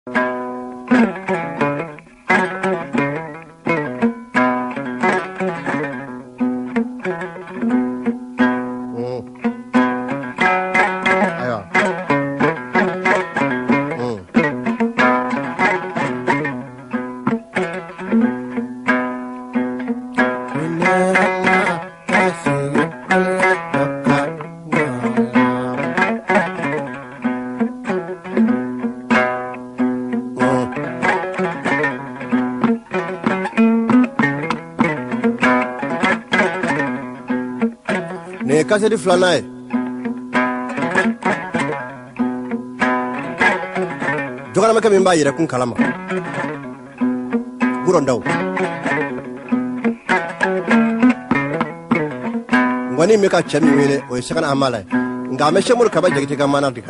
Kasih di flanai. Jangan mereka membayar kun kalama. Burondau. Wani mereka cemi wile, oisakan amalai. Enggak mesya mulu kabar jadi tiga mana dika.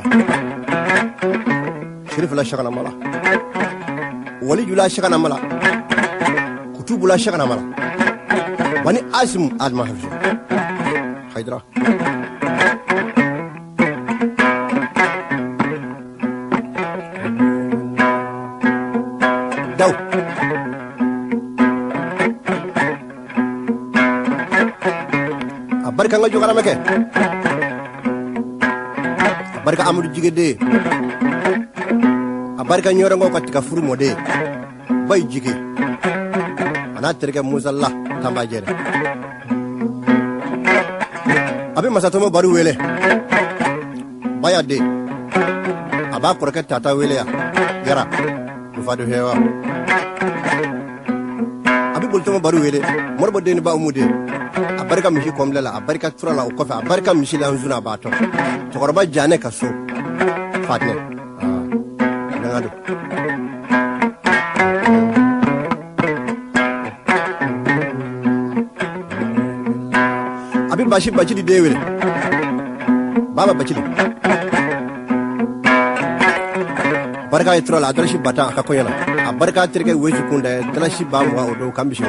Shirif lah syakan amala. Wali jula syakan amala. Kutu bula syakan amala. Wani asim adma hafju. Haidra. Dau. Abar kan juga ramai ke? Abar kan amud juga deh. Abar kan nyorong kau ketika furu mode. Baik juga. Anak terkait musallah tambah jere. Abi masa tomo baru wele baya de aba korket tata wele ya yara fadu hewa abi bultomo baru wele morbo de ni ba umude abarka mishi komlela abarka turala o kofa abarka mishi lanzuna bato to korba jane kaso fatne ngado abi bashi di dewele baba bachi barka itro la adrashi bata ka koyana barka tirke weju kunda adrashi bamwa odo kambishi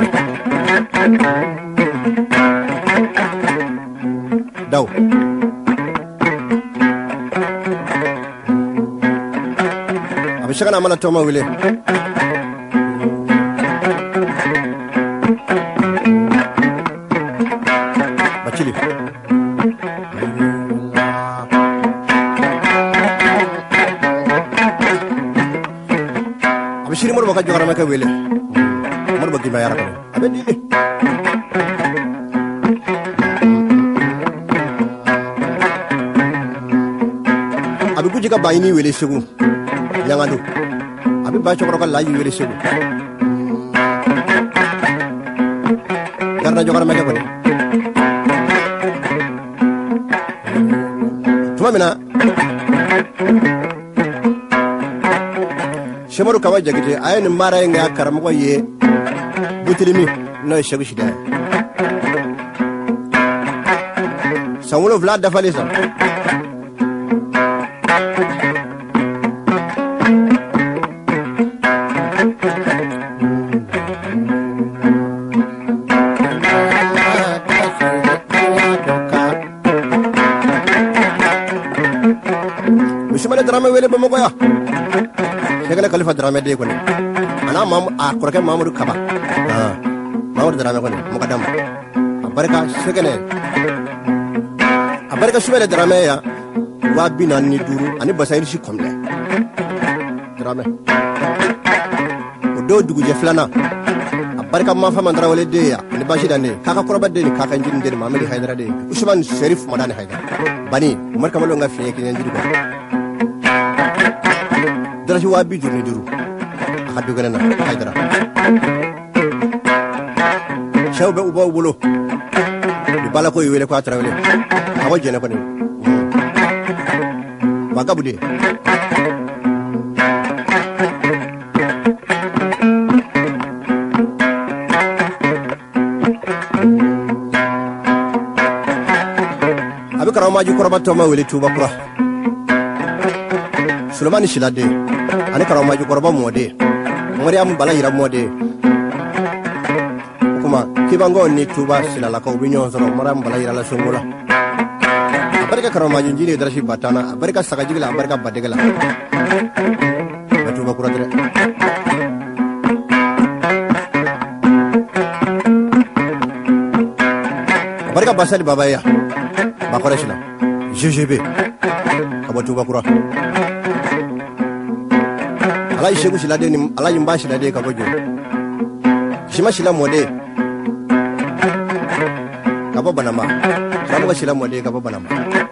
daw abishaka na mala toma wile bachili abishiri mor baka jogara maka wile mor bagi bayar ko abendi abi ku jika bayini wile segu yang adu abi ba chokro ka laji wile segu karena jogara maka ko tuma mina shemaru kawa jagite ayin mara nga karamo ye butirimi no shegu shida samulo vlad da falisa Mishmale drama wele bamo koya segala khalifa drama de kone ana mam akurake mamudu kaba mamudu drama kone mukadam abarka segene abarka subele drama ya wabina ni duru ani basairi shi komle drama odo dugu je flana abarka ma fama ndra wale de ya ni bashi dane kaka kuraba de ni kaka njin de mamadi haidara de usman sharif madani haidara bani umar kamalo nga fiye kinyan jiri ko dara shi wabi jurni duru akadu gana haidara shawbe uba wulo di bala ko yele ko atrawele awaje na ko ni baga bude abi karama ju korba to ma wele tuba kura Sulaiman Shilade ani karama ju korba mode Maryam bala yira mode kuma kibango ni tuba silala ko binyo zoro Maryam bala yira la songola barka karama ju njire darashi batana barka sakajigla barka badegala tuba kura dere barka basali babaya bakore shila GGB abo tuba kura ala shegu shila de ni ala yimba shila de kabojo shima shila mode kabo banama kabo shila mode kabo banama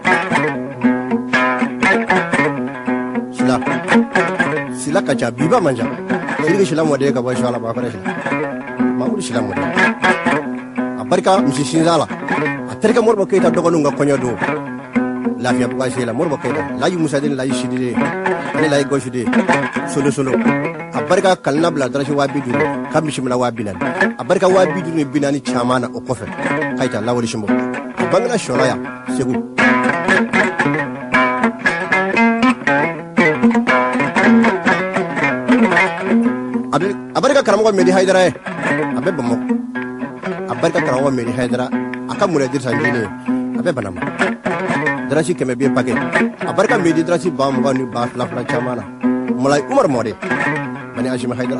sila kacha biba manja sirgi shila mode kabo shala bakore shila mamuri shila mode abarka mshishinzala aterka morbo keita dogonu nga konyo do lafiya buga shela morbo keita layu musadin layu shidide ani layu goshude solo abarka kalna bla darashi wabi duro kamshi mala wabi nan abarka wabi duro binani chamana o kofe kaita lawali shimbo bangna shoraya segu abarka karamogo medi haidara abe bamo abarka karamogo medi haidara aka mure dir sanjini abe banama darashi keme bi pake abarka medi darashi bamgo ni ba lafla chamana mulai umar mode bani ashim haidara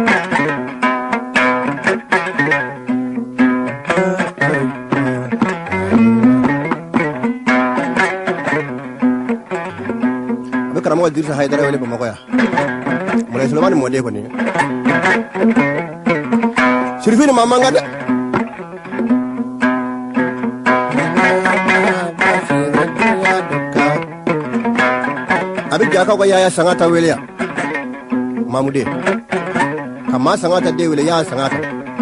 abe karamogo dir haidara wele bamo ya mulai sulaiman mode ko ni Sirfini mamanga da abi jaka ko yaya sangata wele mamude kama sangata de wele ya sangata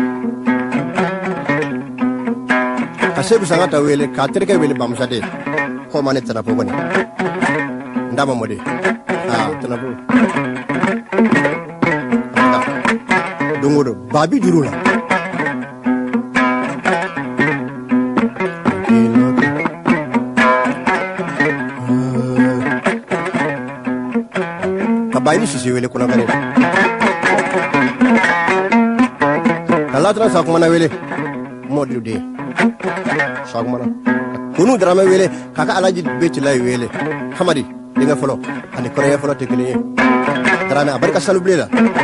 kasebu sangata wele ka terke wele bamsade ko mane tana po bani ndama mode tana po dongodo babi jurula kabaini sisi wele kuna kare kala tra sakmana wele modlu de sakmana kunu drama wele kaka alaji beti lay wele hamadi dinga folo ani koreya folo tekni drama abarka salu blela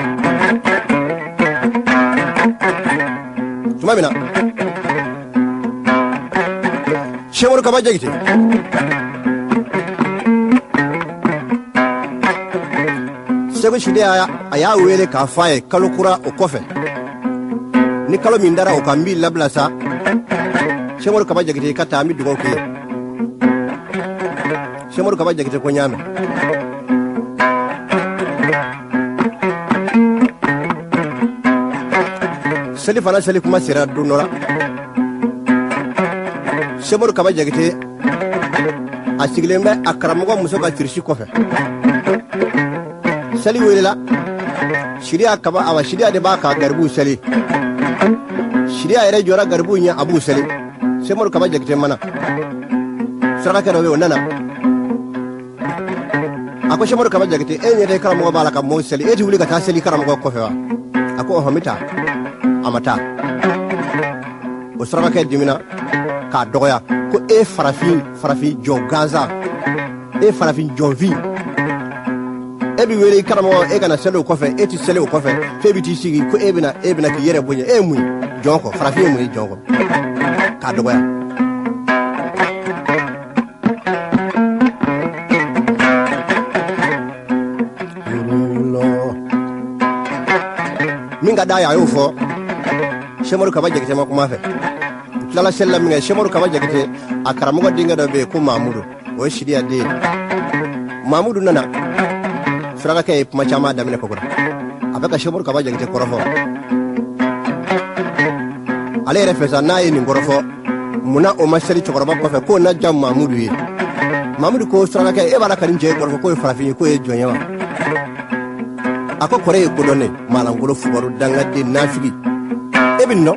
Tumamina Shemor kaba jagite Sego shide aya wele ka faye kalukura o kofe ni kalo mindara o kambi lablasa Shemor kaba jagite kata mi dugo ke Shemor kaba jagite ko nyame seli fana seli kuma sira dunora Shemor kaba jagite asigilembe akramugo muso ka tirshi kofe seli welela shiriya kaba awa shiriya de baka garbu seli shiriya ere jora garbu nya abu seli Shemor kaba jagite mana sara ka rawe onana ako Shemor kaba jagite enye de kramugo bala ka mo seli eti wuli ka ta seli kramugo kofe wa ako homita amata osraka ke dimina ka doya ko e farafi jo gaza e farafi jonvi e bi wele karamo e kana selo ko fe e ti selo ko fe fe bi ti sigi ko e bina ki yere bonya e muy jonko farafi muy jonko ka doya minga daya yo fo Shemor kaba jagite makuma fe lala sella minga Shemor kaba jagite akaramugo dinga do be ko mamudu o shidiya de mamudu nana suraga kay machama damine ko gura abaka Shemor kaba jagite korofo ale refesa nayi ni korofo muna o masari chokoroba ko fe ko na jam mamudu yi mamudu ko suraga kay e bala karin je korofo ko farafi ko e jonyawa ako kore ko donne malangolo fubaru danga de nafigi ebin no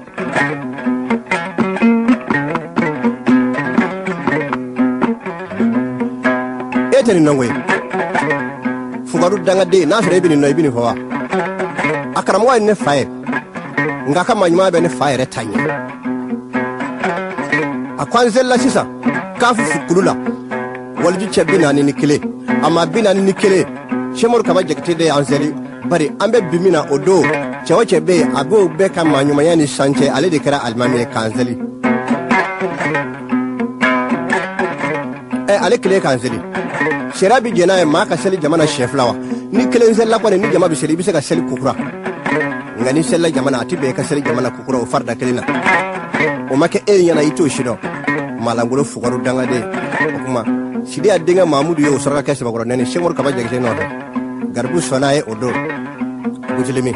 eteni nongwe fugaru danga de na fere ebin no ebin fawa akaram wa ne faye ngaka manyuma be ne faye retanya akwanzella sisa kafu fukulula walji chebina ni kile ama bina ni kile shemor kaba jekte de anseli bari ambe bimina odo chewache be abo be kama nyuma yani sanche ale de kera almami kanzeli ale kile kanzeli sherabi jena ma ka seli jamana cheflawa ni kelen zella ko ni jama bi seli bi se ka seli kukura ngani sella jamana atibe ka seli jamana kukura o farda kelina o make yana ito shido malangolo fugaru danga de kuma sidi adenga mamudu yo saraka kesse bagoro nene shemor kaba jekte no garbu sonaye odo bujilimi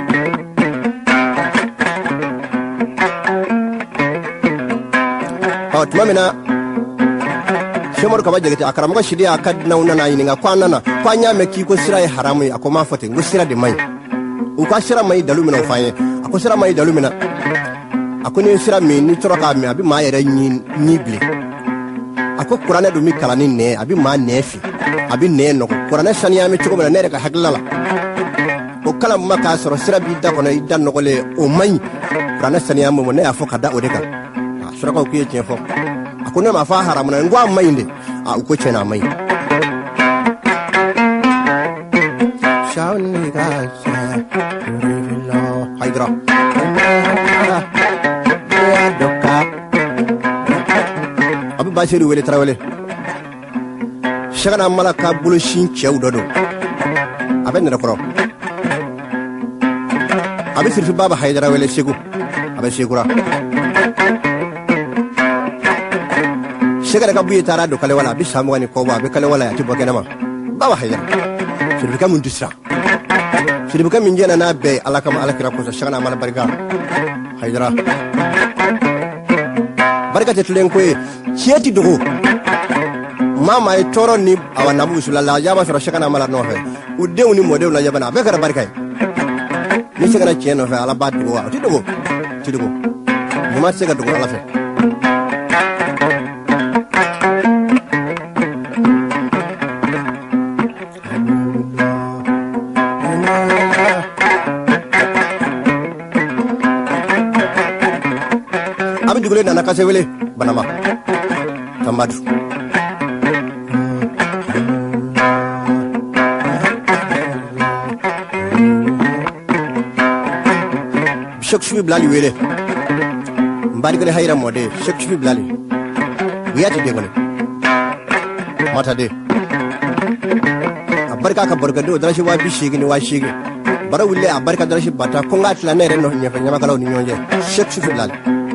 tumamina shemor kaba jegete akaramga shidi akad nauna na yininga kwanana kwanya meki ko sira ya haramu akoma fote ngo sira de mai u ka sira mai dalumina faye ako sira mai dalumina akoni sira mi ni toroka mi abi ma yere nyible ako qur'ana do mi kalani ne abi ma nefi abi ne no qur'ana saniya mi chugo na ne ka haglala o kala maka soro sira bi da kono idan no gole o mai qur'ana saniya mo ne afoka da odeka sura ko kuye chefo akuna ma fa haramu na ngwa mai inde a uko chena mai shauni ga sa rivilo haidra doka abu bashiri wele trawele shagana malaka bulushin chew dodo aben ne rakoro abi sirfi baba haidra wele shegu aben shegura shegara ka buye tara do kale wala bi samu wani ko ba be kale wala ya tibo kenama baba haidra sirfi ka mun disra sirfi ka min jena na be alaka ma alakira ko shagana mala barga haidra barka tetulen ko cieti dogo mama e toro ni awana bu sulalla jaba sura shagana mala no he udde ni model la jabana be kara barka ni shagana cieno fe ala bad dogo ti dogo ni ma sega dogo ala fe dugule nana kase wele banama tamadu shek shubi blali wele mbari gele hayra mode shek shubi blali wiyati de gole mata de abarka ka barka do darashi wa bi shigi ni wa shigi bara wille abarka darashi bata ko ngatla ne ren no nyefa nyama kala ni nyonje shek shubi blali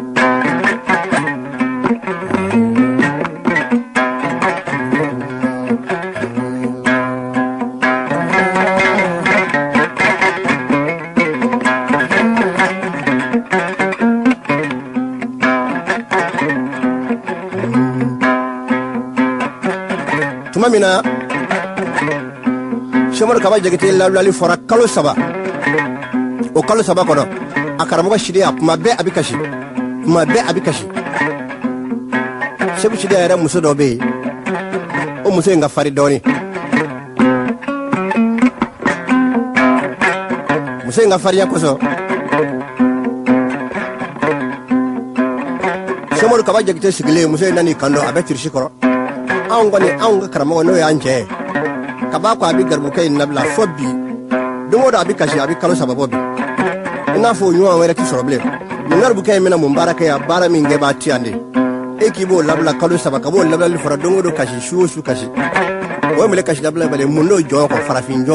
mina shemor kaba jegete lalali fora kalo saba o kalo saba kono akaramuga shidia kuma be abikashi shebu shidia era muso dobe o muso nga fari doni muso nga fari yakoso shemor kaba jegete sigile muso nani kando abetir shikoro angoni anga karamo no yanje kaba ko abi garbu kay nabla fobi dumo da abi kashi abi kalo sababu bi ina fo nyuwa were ti problem ni ngarbu kay mena mumbaraka ya bara minge ba tiande ekibo labla kalo sabaka bo labla li fora dongo do kashi shu kashi o mele kashi labla bale mundo jonko farafin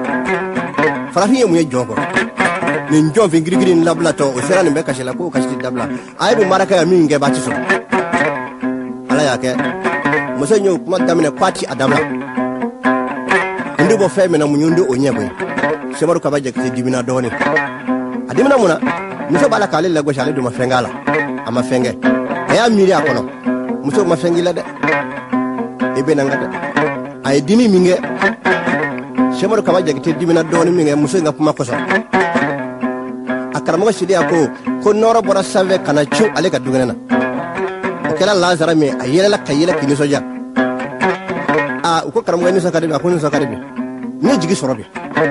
mu jonko ni njon vingirigiri labla to o serani be kashi la ko kashi labla ay bu maraka ya minge ba ti so ala yake musenyo kuma damene kwati adamla ndibo femena munyundo onyebo semaru kabaje kiti dibina doni adimina muna muso bala kale la goshale do mafengala ama fenge ya miri akono muso mafengila de ebe nangata ay dimi minge semaru kabaje kiti dibina doni minge muso nga kuma koso akaramo shidi ko noro bora save kana chu ale ka dugenena kala lazara me ayela kayela kini soja uko karamu ni sakari akoni sakari ni jigi sorobe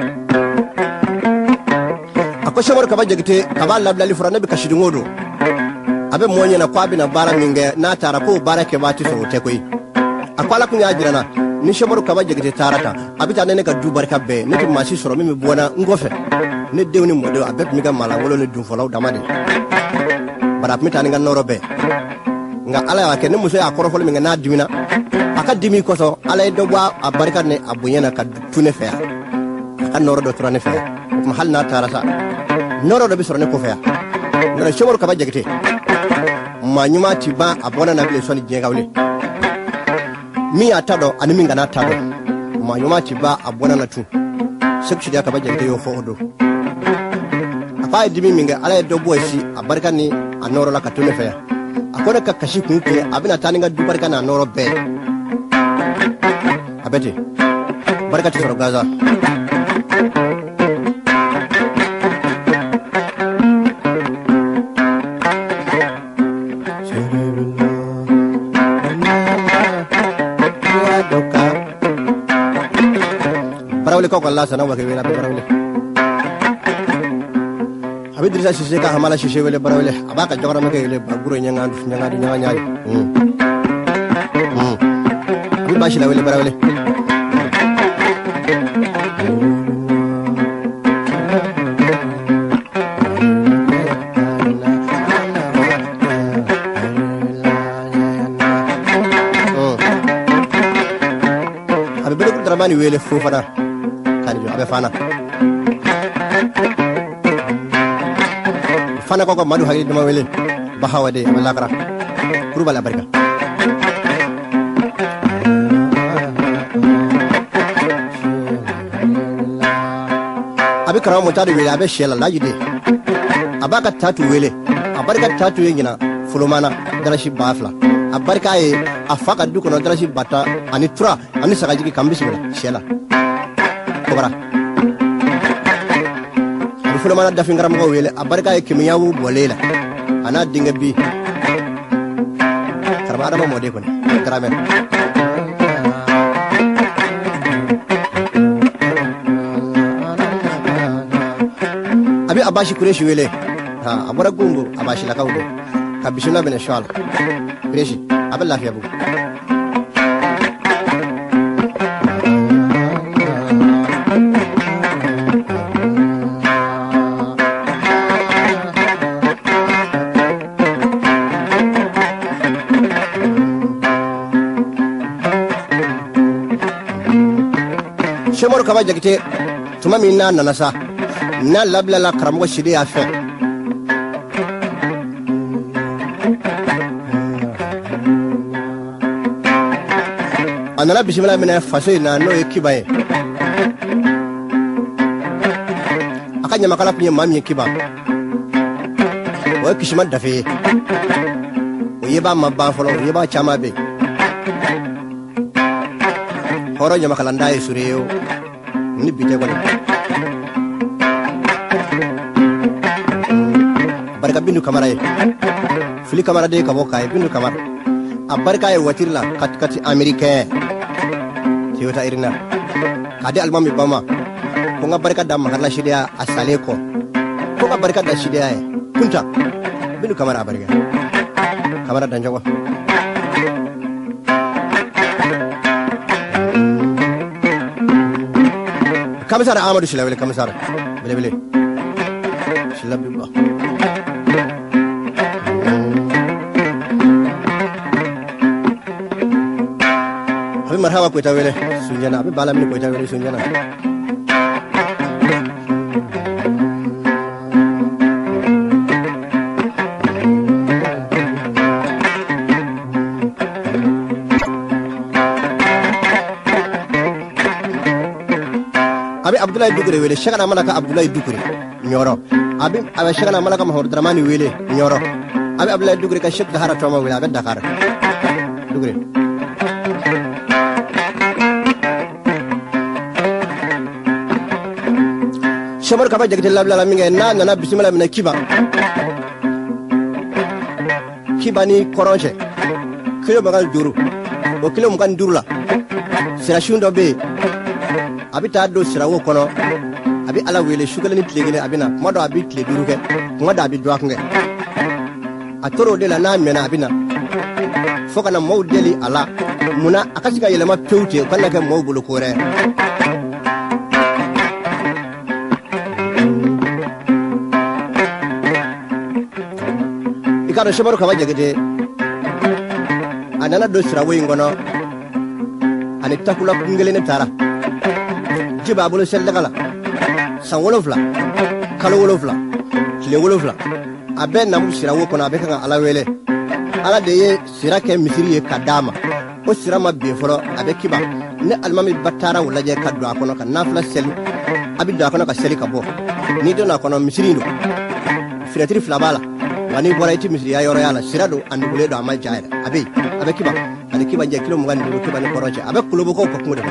ako shemor kaba jegite kaba labla li furana be kashidi ngodo abe monye na kwabi na bara minge na tara ko bara ke bati so te koyi akwala kunya jirana ni shemaru kaba jegete tarata abita ne ka du barka be ne ti masi soro mi bona ngofe ne dewni modo abet mi ga mala wolo ne dum folaw damade barap mi tan nga noro be nga ala ya ke ne muso ya korofol mi nga na dimina aka dimi ko so ala do gwa abarka ne abunyana ka tune fe aka noro do trane fe ma hal na tarata noro do bi soro ne ko fe ne shemaru kaba jegete ma nyuma ti ba abona na bile soni jengawle mi atado ani mi ngana tado ma nyuma ti ba abona na tu sekchi dia kaba jegete yo fo odo apa dimi minga ala do boysi abarka ni anoro la katune fe akona ka kashi kunku abina taninga du barka na noro be abete barka ti soro gaza barawle ko Allah sana wa ke wela barawle abi dirisa sise ka hamala sise wele barawle abaka jogora make wele baguro nyanga nyaari abi bashi la wele barawle abi bele ko dramani wele fofana abe fana ko madu hagi dama wele bahawade abalakra kurubala barka abi karaw mo tadu wele abe shela lajide abaka tatu wele abarka tatu yengina fulumana darashi bafla abarka e afaka duko no darashi bata ani tura ani sagajiki kambisibla shela kobara fula mana dafin garam go wele abarka e kimiyawu bolela ana dinga bi karba adama mode ko grame abi abashi kureshi wele ha abara gungu abashi la kawdo kabishuna bene shwal kureshi aballa lafiya bu shemor kaba jagite tuma minna nanasa na labla la karamo shidi afa anala bismillah mina faso na no ekibaye akanya makala pye mami ekiba wa kishima dafe oyeba mabba folo oyeba chama be horo nyama kalanda esureo ni bite ko barka bindu kamara e fili kamara de kabo kay bindu kamara abarka e watirla kat amerika tiota irina kade almami bama ko ngabarka da magarla shidia asale ko ngabarka da shidia e kunta bindu kamara abarka kamara danjago Kamisar Amadou Shilawele Kamisar bele Shilabiba Abi marhaba ko tawele sunjana abi bala min ko tawele sunjana abi Abdoulaye Dugure wele shagana malaka Abdoulaye Dugure nyoro abi shagana malaka Mahmoud Dramani wele nyoro abi Abdoulaye Dugure ka Sheikh Dahara Toma wele abi Dakar Dugure shamar kaba jagte labla minga na bismillah mina kiba ni koronche kilo magal duru o kilo mukan durula sira shundo be abi ta do sira wo kono abi ala wele shugala ni tlegele abina modo abi tle duruke ngoda abi doaknge atoro de la na mena abina fokana maw deli ala muna akasika yelema pewte kanna ke maw bulu kore ikaro shebaro kaba jagede anana do sira wey ngono ani takula kungele ne tara jiba bulu seldagala san wolofla kalo wolofla kile wolofla abe namu sira wo kono abe kan ala wele ala de ye sira ke misiri ye kadama o sira ma be foro abe kiba ne almami batara wala je kaddo akono kan nafla selu abi do akono ka seli ka bo ni do na kono misiri ndo firatri flabala wani bora iti misiri ya yoro yala sira do andu bule do amal jaira abe kiba ade kiba je kilo mugandi do kiba ne koroche abe kulobo ko ko kude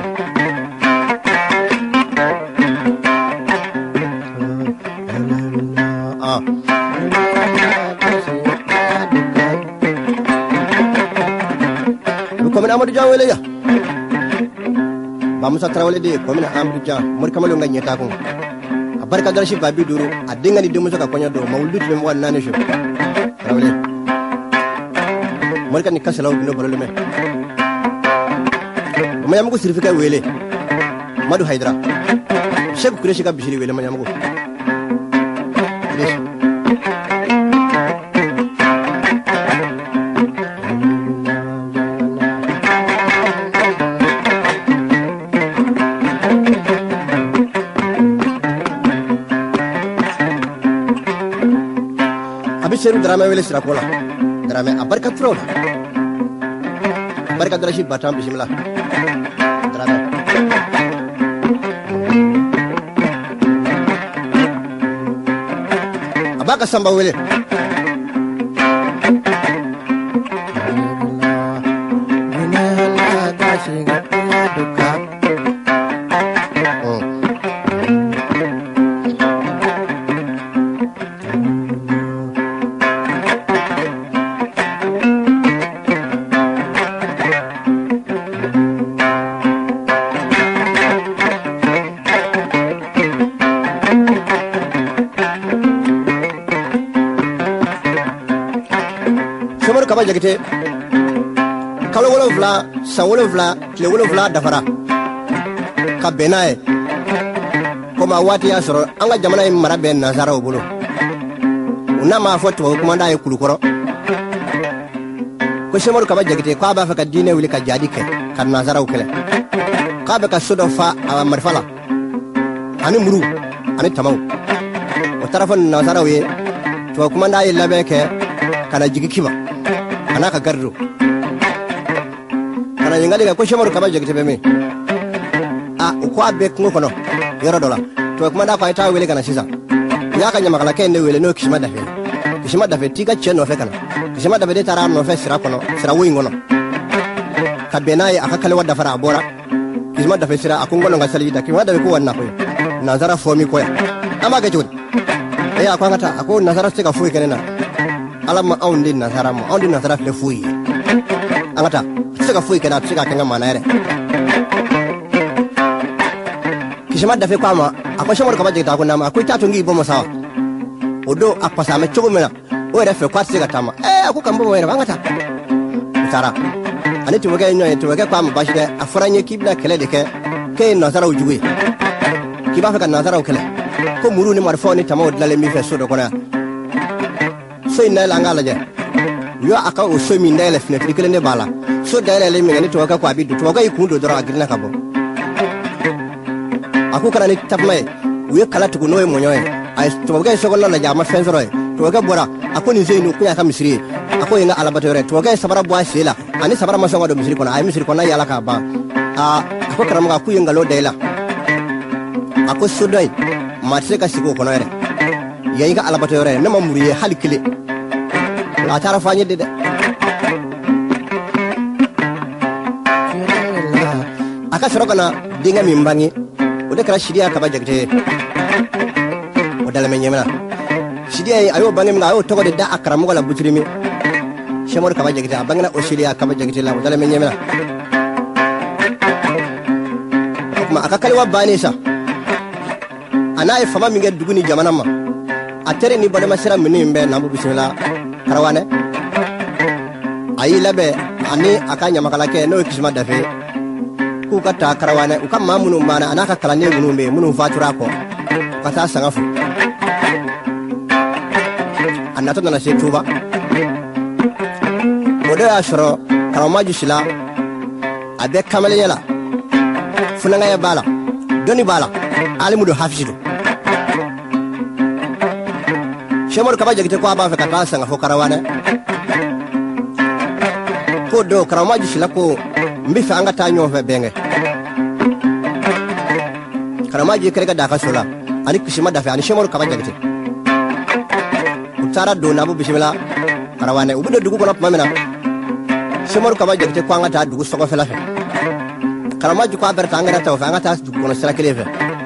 komin Amadou Dia wele ya ba Musa Traoré de komin Amadou Dia mor kamalo nga nyeta ko abarka dara shi babi duro adinga ni demu saka konya do mawludu be mo nane sho Traoré mor kan ni kasalaw bino bolole me mayam ko sirfika wele Madu Haidara Sheikh Kureshi ka bishiri wele mayam ko Seru drama wele sira kola drama abarka trola barka dara shi batam bismillah drama abaka samba wele kaba jagite kalo wolofla sa wolofla kile wolofla dafara ka benaye koma wati ya soro anga jamana yi mara ben nazara obulo una ma foto kuma nda ye kulukoro ko shemor kaba jagite ko aba fa ka dine wili ka jadi ke kan nazara okele ka be ka sodo fa awa marfala ani muru ani tamaw o tarafan nazara we to kuma nda ye labe ke kana jigi kiba anaka gardo kana yingali ko shemor kaba jagite be me ko abe ko kono yoro dola to kuma da ko ita wele kana sisa ya ka nyama kala kende wele no kishima dafe tiga cheno fe kana kishima dafe de tara no fe sira kono sira wi ngono ka benaye aka kale wadda fara bora kishima dafe sira akungono ngasali da kishima dafe ko wanna ko nazara fomi ko ya ama ga jodi akwa ngata ako nazara sika fuyi kenena alama aundi nazara fle fuyi angata sika fuyi kena sika kenga manere kishima dafe kwama ako shomor kaba jigita ko nama ako tatu ngi bomo sawa odo akpasa me chogo mena o refe kwatse gatama ako kambo wera bangata sara ani tuwege nyoy tuwege kwama bashide afranye kibla kele deke ke nazara ujuwe kiba fa kan nazara ukele ko muru ni marfo ni tamo dlale mi fe sodo kona so ina la ngala je yo aka o so mi ndele fne trikele ne bala so dele le mi ngani tuwege kwa bidu tuwege ikundo dora agirina kabo aku kana ni tapmay we kala tugo noy monyoy ay tuwege sogolla la jama fenzoro tuwege bora ako ni zeinu ku ya ka misri ako inga alabatore tuwege sabara bwa sela ani sabara masonga do misri kona ay misri kona yala ka ba ako karama ku inga lo dela ako sudai matse ka sigo kono ere yayi ka alabatore na mamuriye halikile la tara fanye de aka sorokana dinga mimbangi ode kala shidia kaba jagte odala menyemna shidia ayo bangem ga ayo togo de da akram wala butrimi shemor kaba jagte bangna o shidia kaba jagte la odala menyemna kuma aka kalwa banisa ana e fama minge duguni jamana ma atere ni bade masira mini mbe nambu bismillah karawane ayi labe ani akanya makalake no kisima dafe ku kata karawane ukam mamunu mana anaka kalane munumbe munu fatura ko kata sangafu annato na se tuba odo ashro karamaji shila abe kamale yala funanga ya bala doni bala alimudo hafidu shemor kabaje gite ko aba fa kata sangafu karawane ko do karamaji shila ko mbifa anga tanyo fe benge karamaji kerega daka sola ani kishima dafa ani shemor kabaje gite utara do nabu bismillah karawane ubudo dugu kono pamena shemor kabaje gite ko anga ta dugu soko fela fe karamaji ko aberta anga ta fa anga ta dugu kono sala keleve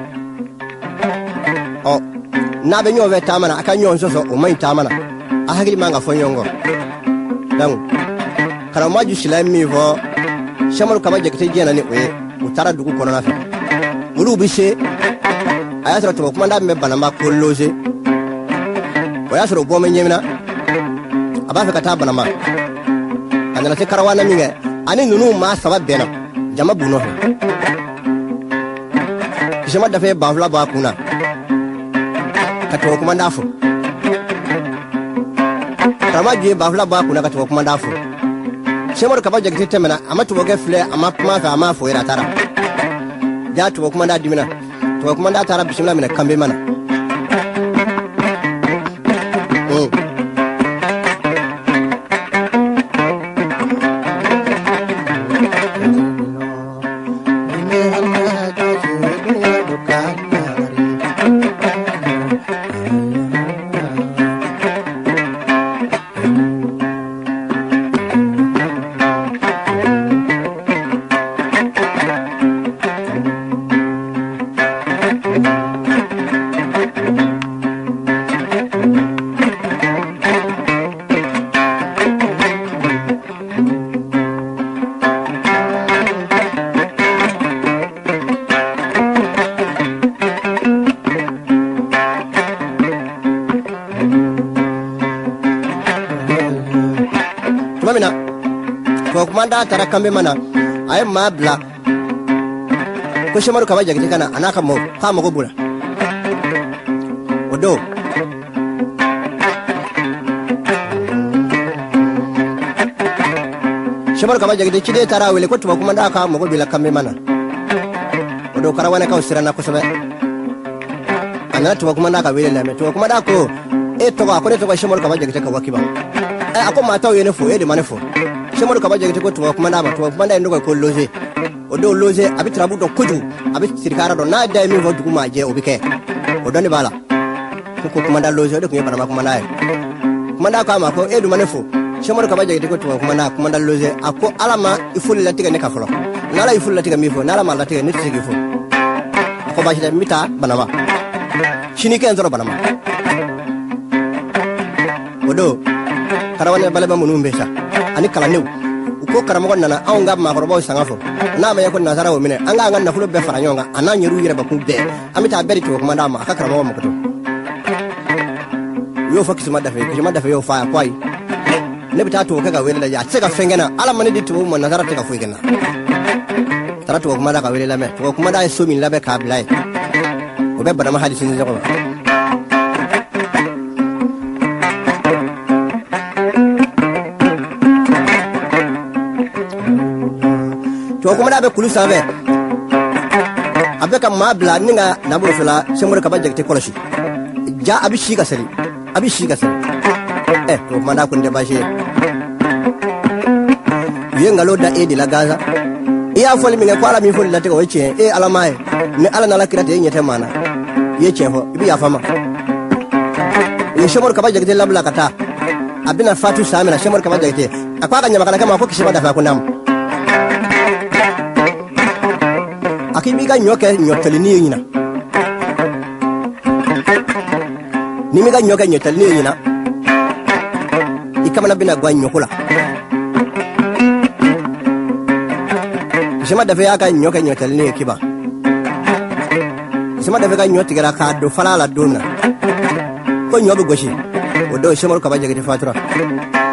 o nabe nyove tamana akanyo nsoso o mai tamana ahagili manga fonyongo dangu karamaji shilami vo shemor kabaje gite jena ni we utara dugu kono na fe ulu bise ayasro to kuma ndambe banama kolloje o yasro bo men yemina aba fe kata banama anana te karawana minge ani nunu ma sabab bena jama buno jama da fe bavla ba kuna kato kuma ndafu karamaji bavla ba kuna kato kuma ndafu shemor kabaje gite temena amatu boge fle amapma fa amafo ira tara ja to kuma nda dimina to kuma nda tara bismillah mina kambe mana Komanda tara kambe mana ay mabla ko shemaru kabaje gite kana anaka mo ka mo bula odo shemaru kabaje gite chide tara wele ko tuba komanda ka mo bila kambe mana odo karawana ka usirana ko sabe anana tuba komanda ka wele lame tuba komanda ko to ko shemaru kabaje gite ka wakiba ako mata yene fo de manefo shemor kabaje gite ko to kuma na ba to kuma da ndo ko loje odo loje abi trabu do kuju abi sirkara do na da mi ho du kuma je obike odo ni bala ko kuma da loje do ko yaba ma kuma na kuma da ka ma ko edu manefo shemor kabaje gite ko to kuma da loje ako alama ifuli latiga ne ka folo nala ifuli latiga mi fo nala ma latiga ni tigi fo ko ba shi da mita banama shini ke nzoro banama odo karawane balaba munumbe sa ani kala new ko karamo nana awnga ma korbo sangafo na ma yakon nasara wo mine anga anga na fulo be faranyonga ananyi ru yire ba ku be amita beri to kuma ndama aka karamo mo ko to yo fakki ma dafe yo fa kwai ne bita to kaga wele ya tsega fengena ala mani ditu mo nasara tega fuigena tara to kuma da ka wele la me to kuma da so min labe ka blai o be bada ma hadisi ni ko to kuma da be kulu save abe ka mabla ninga naburo fela semur ka baje te koloshi ja abi shi ka sari to manda kun de bashi yenga loda edi la gaza iya fol mi ne kwala mi fol la te ko che ala mai ne ala na la kirate nyete mana ye che ho ibi ya fama ye semur ka baje te labla kata abina fatu samina semur ka baje te akwa ka nyama kana kama ko kishima da fa kunam akimi ga nyoke nyotali ni nyina nimi ga nyoke nyotali ni nyina ikamana bina gwa nyokula shema dafe aka nyoke nyotali ni kiba shema dafe ga nyoti gara ka do falala dona ko nyobe goshi odo shema ko baje ga fatura